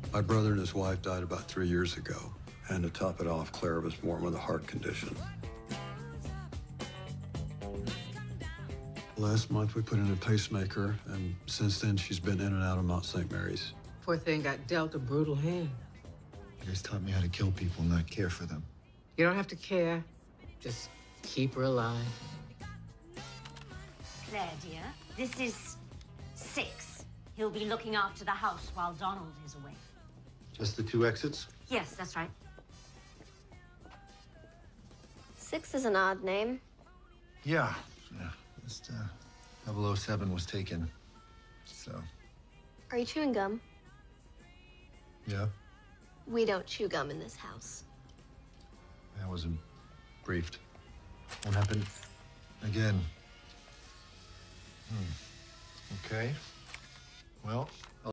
My brother and his wife died about 3 years ago. And to top it off, Clara was born with a heart condition. Last month, we put in a pacemaker, and since then, she's been in and out of Mount St. Mary's. Poor thing got dealt a brutal hand. You guys taught me how to kill people, not care for them. You don't have to care. Just keep her alive. Claire, dear, this is Six. He'll be looking after the house while Donald is away. Just the 2 exits? Yes, that's right. Six is an odd name. Yeah. Just 007 was taken, so. Are you chewing gum? Yeah, We don't chew gum in this house. I wasn't briefed. Won't happen again. Okay. Well,